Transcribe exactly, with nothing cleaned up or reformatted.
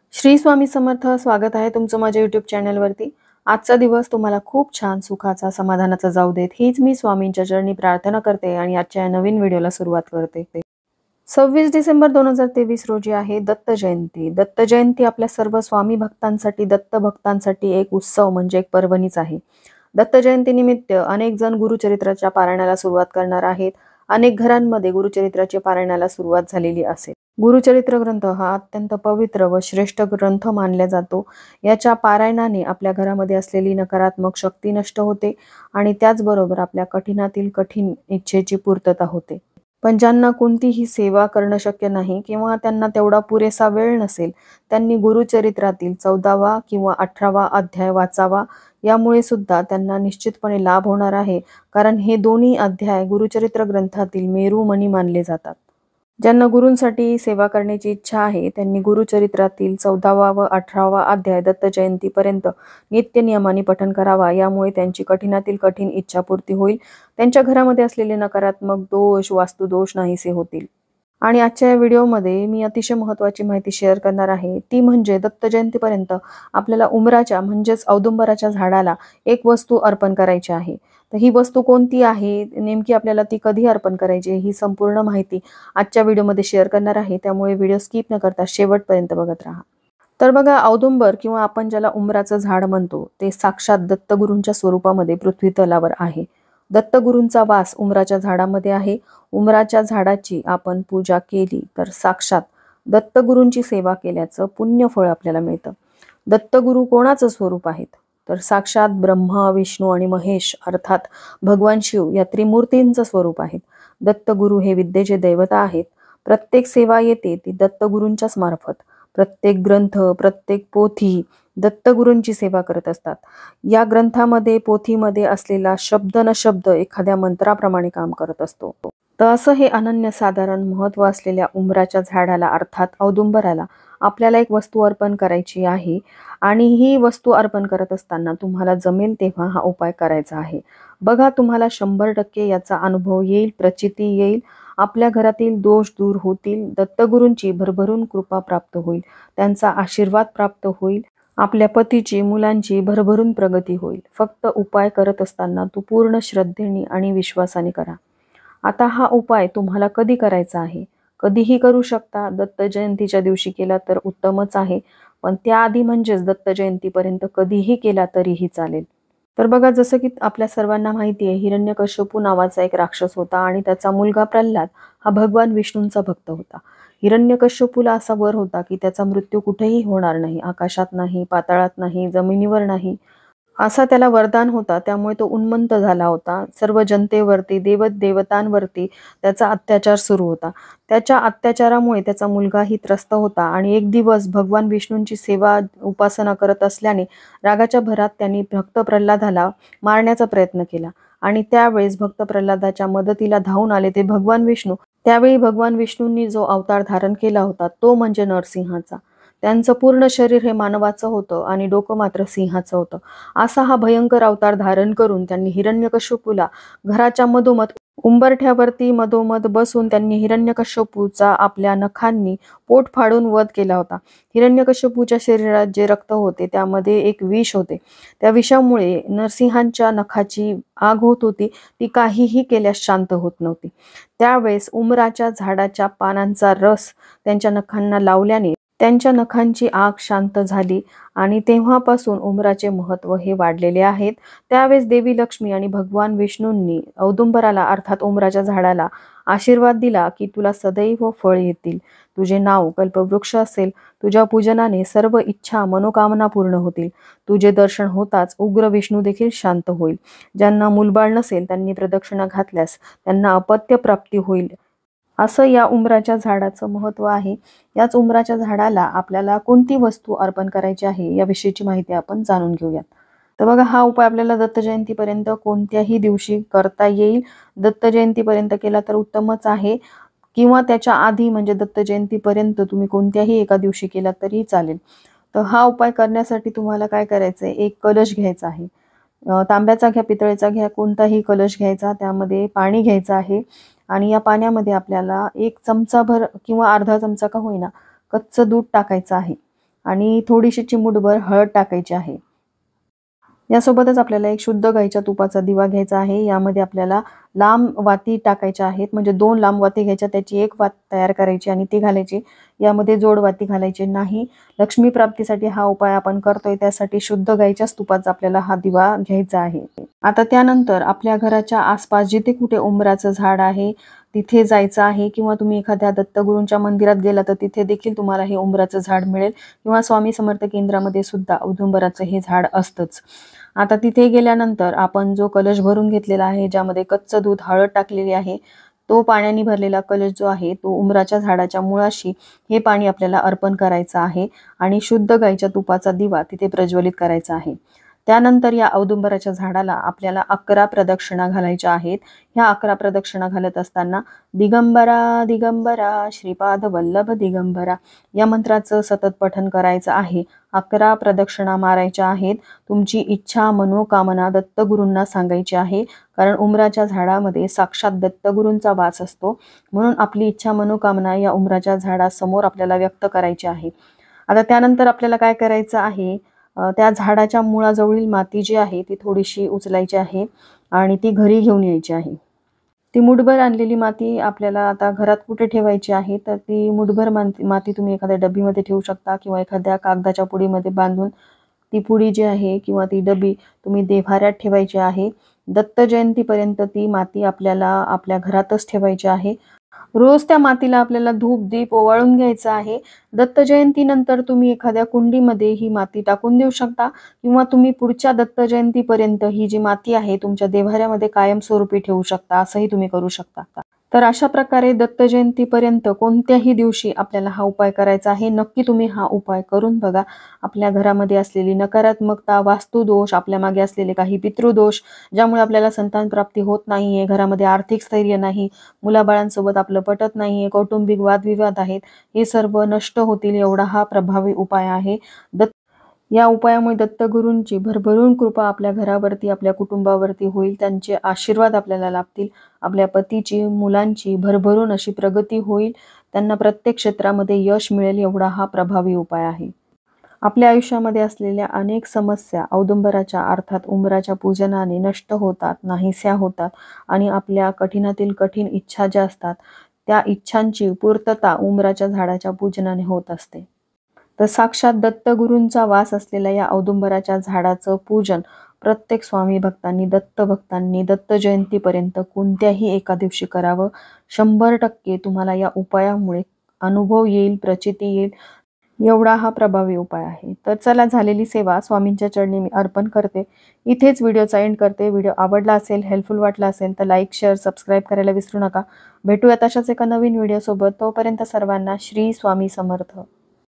श्री स्वामी समर्थ. स्वागत आहे तुमचं माझ्या यूट्यूब चॅनलवरती. आजचा दिवस तुम्हाला खूप छान, सुखाचा, समाधानाचा जाऊ देत, हीच मी स्वामींच्या चरणी प्रार्थना करते आणि आजच्या नवीन व्हिडिओला सुरुवात करते. सव्वीस डिसेंबर दोन हजार तेवीस रोजी आहे दत्त जयंती. दत्त जयंती आपल्या सर्व स्वामी भक्तांसाठी, दत्त भक्तांसाठी एक उत्सव म्हणजे एक पर्वणीच आहे. दत्त जयंतीनिमित्त अनेक जण गुरुचरित्राच्या पारायणाला सुरुवात करणार आहेत. अनेक घरांमध्ये गुरुचरित्राच्या पारायणाला सुरुवात झालेली असेल. गुरुचरित्र ग्रंथ हा अत्यंत पवित्र व श्रेष्ठ ग्रंथ मानला जातो. याच्या पारायणाने आपल्या घरामध्ये असलेली नकारात्मक शक्ती नष्ट होते आणि त्याचबरोबर आपल्या कठीणातील कठीण इच्छेची पूर्तता होते. पण ज्यांना कोणतीही सेवा करणं शक्य नाही किंवा त्यांना तेवढा पुरेसा वेळ नसेल, त्यांनी गुरुचरित्रातील चौदावा किंवा अठरावा अध्याय वाचावा. यामुळे सुद्धा त्यांना निश्चितपणे लाभ होणार आहे, कारण हे दोन्ही अध्याय गुरुचरित्र ग्रंथातील मेरुमणी मानले जातात. ज्यांना गुरूंसाठी सेवा करण्याची इच्छा आहे त्यांनी गुरुचरित्रातील चौदावा व अठरावा अध्याय दत्त जयंतीपर्यंत नित्य नियमाने पठण करावा. यामुळे त्यांची कठीणातील कठीण इच्छापूर्ती होईल. त्यांच्या घरामध्ये असलेले नकारात्मक दोष, वास्तुदोष नाहीसे होतील. आणि आजच्या या व्हिडिओमध्ये मी अतिशय महत्त्वाची माहिती शेअर करणार आहे. ती म्हणजे दत्त जयंतीपर्यंत आपल्याला उंबराच्या म्हणजेच औदुंबराच्या झाडाला एक वस्तू अर्पण करायची आहे. तर ही वस्तू कोणती आहे, नेमकी आपल्याला ती कधी अर्पण करायची, ही संपूर्ण माहिती आजच्या व्हिडिओमध्ये शेअर करणार आहे. त्यामुळे व्हिडिओ स्किप न करता शेवटपर्यंत बघत राहा. तर बघा, औदुंबर किंवा आपण ज्याला उंबराचं झाड म्हणतो ते साक्षात दत्तगुरूंच्या स्वरूपामध्ये पृथ्वी तलावर आहे. दत्तगुरूंचा वास उंबराच्या झाडामध्ये आहे. उंबराच्या झाडाची आपण पूजा केली तर साक्षात दत्तगुरूंची सेवा केल्याचं पुण्य फळ आपल्याला मिळतं. दत्तगुरू कोणाचं स्वरूप आहेत, तर साक्षात ब्रह्मा, विष्णू आणि महेश अर्थात भगवान शिव या त्रिमूर्तींचं स्वरूप आहेत. दत्तगुरू हे विद्येचे दैवता आहेत. प्रत्येक सेवा येते ती दत्तगुरूंच्याच मार्फत. प्रत्येक ग्रंथ, प्रत्येक पोथी दत्तगुरूंची सेवा करत असतात. या ग्रंथामध्ये, पोथीमध्ये असलेला शब्द न शब्द एखाद्या मंत्राप्रमाणे काम करत असतो. तर असं हे अनन्यसाधारण महत्त्व असलेल्या उंबराच्या झाडाला अर्थात औदुंबराला आपल्याला एक वस्तू अर्पण करायची आहे. आणि ही वस्तू अर्पण करत असताना तुम्हाला जमेल तेव्हा हा उपाय करायचा आहे. बघा, तुम्हाला शंभर टक्के याचा अनुभव येईल, प्रचिती येईल. आपल्या घरातील दोष दूर होतील. दत्तगुरूंची भरभरून कृपा प्राप्त होईल. त्यांचा आशीर्वाद प्राप्त होईल. आपल्या पतीची, मुलांची भरभरून प्रगती होईल. फक्त उपाय करत असताना तू पूर्ण श्रद्धेने आणि विश्वासाने करा. आता हा उपाय तुम्हाला कधी करायचा आहे, कधीही करू शकता. दत्त जयंतीच्या दिवशी केला तर उत्तमच आहे, पण त्याआधी म्हणजेच दत्त जयंतीपर्यंत कधीही केला तरीही चालेल. तर बघा, जसं की आपल्या सर्वांना माहिती आहे, हिरण्यकश्यपू नावाचा एक राक्षस होता आणि त्याचा मुलगा प्रल्हाद हा भगवान विष्णूंचा भक्त होता. हिरण्यकश्यपूला असा वर होता की त्याचा मृत्यू कुठेही होणार नाही, आकाशात नाही, पाताळात नाही, जमिनीवर नाही, असा त्याला वरदान होता. त्यामुळे तो उन्मत्त झाला होता. सर्व जनतेवरती, देवत देवतांवरती त्याचा अत्याचार सुरू होता. त्याच्या अत्याचारामुळे त्याचा मुलगाही त्रस्त होता आणि एक दिवस भगवान विष्णूंची सेवा, उपासना करत असल्याने रागाच्या भरात त्यांनी भक्त प्रल्हादाला मारण्याचा प्रयत्न केला. आणि त्यावेळेस भक्त प्रल्हादाच्या मदतीला धावून आले ते भगवान विष्णू. त्यावेळी भगवान विष्णूंनी जो अवतार धारण केला होता तो म्हणजे नरसिंहाचा. त्यांचं पूर्ण शरीर हे मानवाचं होतं आणि डोकं मात्र सिंहाचं होतं. असा हा भयंकर अवतार धारण करून त्यांनी हिरण्यकश्यपूला घराच्या मधोमध, उंबरठ्यावरती मधोमध बसून त्यांनी हिरण्यकश्यपूचा आपल्या नखांनी पोट फाडून वध केला होता. हिरण्यकश्यपूच्या शरीरात जे रक्त होते त्यामध्ये एक विष होते. त्या विषामुळे नरसिंहांच्या नखाची आग होत होती, ती काहीही केल्यास शांत होत नव्हती. त्यावेळेस उंबराच्या झाडाच्या पानांचा रस त्यांच्या नखांना लावल्याने त्यांच्या नखांची आग शांत झाली आणि तेव्हापासून उंबराचे महत्त्व हे वाढलेले आहेत. त्यावेळेस देवी लक्ष्मी आणि भगवान विष्णूंनी औदुंबराला अर्थात उंबराच्या झाडाला आशीर्वाद दिला की तुला सदैव फळ येतील. तुझे नाव कल्पवृक्ष असेल. तुझ्या पूजनाने सर्व इच्छा, मनोकामना पूर्ण होतील. तुझे दर्शन होताच उग्र विष्णू देखील शांत होईल. ज्यांना मूलबाळ नसेल त्यांनी प्रदक्षिणा घातल्यास त्यांना अपत्य प्राप्ती होईल. असं या उंबराच्या झाडाचं महत्त्व आहे. याच उंबराच्या झाडाला आपल्याला कोणती वस्तू अर्पण करायची आहे याविषयीची माहिती आपण जाणून घेऊयात. तर बघा, हा उपाय आपल्याला दत्त जयंतीपर्यंत कोणत्याही दिवशी करता येईल. दत्त जयंतीपर्यंत केला तर उत्तमच आहे, किंवा त्याच्या आधी म्हणजे दत्त जयंतीपर्यंत तुम्ही कोणत्याही एका दिवशी केला तरी चालेल. तर हा उपाय करण्यासाठी तुम्हाला काय करायचं आहे, एक कलश घ्यायचा आहे. तांब्याचा घ्या, पितळेचा घ्या, कोणताही कलश घ्यायचा. त्यामध्ये पाणी घ्यायचं आहे आणि या पाण्यामध्ये आपल्याला एक चमचाभर किंवा अर्धा चमचा का होईना कच्चं दूध टाकायचं आहे. आणि थोडीशी चिमूटभर हळद टाकायची आहे। यासोबतच आपल्याला एक शुद्ध गाईच्या तुपाचा दिवा घ्यायचा आहे। यामध्ये आपल्याला लांब वाती टाकायच्या आहेत, म्हणजे दोन लांब वाती घ्यायच्या, त्याची एक वात तयार करायची आणि ती घालायची। यामध्ये जोड वाती घालायची नाही। लक्ष्मी प्राप्तीसाठी हा उपाय आपण करतोय, त्यासाठी शुद्ध गाईच्याच तुपाचा आपल्याला हा दिवा घ्यायचा आहे। आता त्यानंतर आपल्या घराच्या आसपास जिथे कुठे उंबराचं झाड आहे तिथे जायचं आहे, किंवा तुम्ही एखाद्या दत्तगुरूंच्या मंदिरात गेला तर तिथे देखील तुम्हाला हे उंबराचं झाड मिळेल, किंवा स्वामी समर्थ केंद्रामध्ये सुद्धा औदुंबराचं हे झाड असतंच। आता तिथे गेल्यानंतर आपण जो कलश भरून घेतलेला आहे, ज्यामध्ये कच्चं दूध, हळद टाकलेली आहे, तो पाण्याने भरलेला कलश जो आहे तो उंबराच्या झाडाच्या मुळाशी हे पाणी आपल्याला अर्पण करायचं आहे आणि शुद्ध गाईच्या तुपाचा दिवा तिथे प्रज्वलित करायचा आहे। त्यानंतर या औदुंबराच्या झाडाला आपल्याला अकरा प्रदक्षिणा घालायच्या आहेत। ह्या अकरा प्रदक्षिणा घालत असताना दिगंबरा दिगंबरा श्रीपाद वल्लभ दिगंबरा या मंत्राचं सतत पठण करायचं आहे। अकरा प्रदक्षिणा मारायच्या आहेत। तुमची इच्छा मनोकामना दत्तगुरूंना सांगायची आहे, कारण उंबराच्या झाडामध्ये साक्षात दत्तगुरूंचा वास असतो, म्हणून आपली इच्छा मनोकामना या उंबराच्या झाडासमोर आपल्याला व्यक्त करायची आहे। आता त्यानंतर आपल्याला काय करायचं आहे, त्या झाडाच्या मुळाजवळील माती जी आहे ती थोडीशी उचलायची आहे आणि ती घरी घेऊन यायची आहे। ती मुठभर आणलेली माती आपल्याला आता घरात कुठे ठेवायची आहे, तर ती मुठभर माती तुम्ही एखाद्या डबीमध्ये ठेवू शकता, किंवा एखाद्या कागदाच्या पुडीमध्ये बांधून ती पुडी जी आहे किंवा ती डबी तुम्ही देव्हाऱ्यात ठेवायची आहे। दत्त जयंतीपर्यंत ती माती आपल्याला आपल्या घरातच ठेवायची आहे। रोज त्या मातीला आपल्याला धूप दीप ओवाळून घ्यायचा आहे। दत्त जयंतीनंतर तुम्ही एखाद्या कुंडीमध्ये ही माती टाकून देऊ शकता, किंवा तुम्ही पुढच्या दत्त जयंतीपर्यंत ही जी माती आहे तुमच्या देव्हाऱ्यामध्ये कायमस्वरूपी ठेवू शकता, असंही तुम्ही करू शकता। तर अशा प्रकारे दत्त जयंतीपर्यंत कोणत्याही दिवशी आपल्याला हा उपाय करायचा आहे। नक्की तुम्ही हा उपाय करून बघा। आपल्या घरामध्ये असलेली नकारात्मकता, वास्तुदोष, आपल्या मागे असलेले काही पितृदोष, ज्यामुळे आपल्याला संतान प्राप्ती होत नाहीये, घरामध्ये आर्थिक स्थैर्य नाही, मुलाबाळांसोबत आपलं पटत नाहीये, कौटुंबिक वादविवाद आहेत, हे सर्व नष्ट होतील एवढा हा प्रभावी उपाय आहे। दत्त या उपायामुळे दत्तगुरूंची भरभरून कृपा आपल्या घरावरती, आपल्या कुटुंबावरती होईल। त्यांचे आशीर्वाद आपल्याला लाभतील। आपल्या पतीची, मुलांची भरभरून अशी प्रगती होईल। त्यांना प्रत्येक क्षेत्रामध्ये यश मिळेल एवढा हा प्रभावी उपाय आहे। आपल्या आयुष्यामध्ये असलेल्या अनेक समस्या औदुंबराच्या अर्थात उंबराच्या पूजनाने नष्ट होतात, नाहीस्या होतात, आणि आपल्या कठीणातील कठीण इच्छा ज्या असतात त्या इच्छांची पूर्तता उंबराच्या झाडाच्या पूजनाने होत असते। तर साक्षात दत्तगुरूंचा वास असलेल्या या औदुंबराच्या झाडाचं पूजन प्रत्येक स्वामी भक्तांनी, दत्त भक्तांनी दत्त जयंतीपर्यंत कोणत्याही एका दिवशी करावं। शंभर टक्के तुम्हाला या उपायामुळे अनुभव येईल, प्रचिती येईल, एवढा हा प्रभावी उपाय आहे। तर चला, झालेली सेवा स्वामींच्या चरणी मी अर्पण करते। इथेच व्हिडिओचा एंड करते। व्हिडिओ आवडला असेल, हेल्पफुल वाटला असेल तर लाईक, शेअर, सबस्क्राईब करायला विसरू नका। भेटूया तशाच एका नवीन व्हिडिओसोबत। तोपर्यंत सर्वांना श्री स्वामी समर्थ।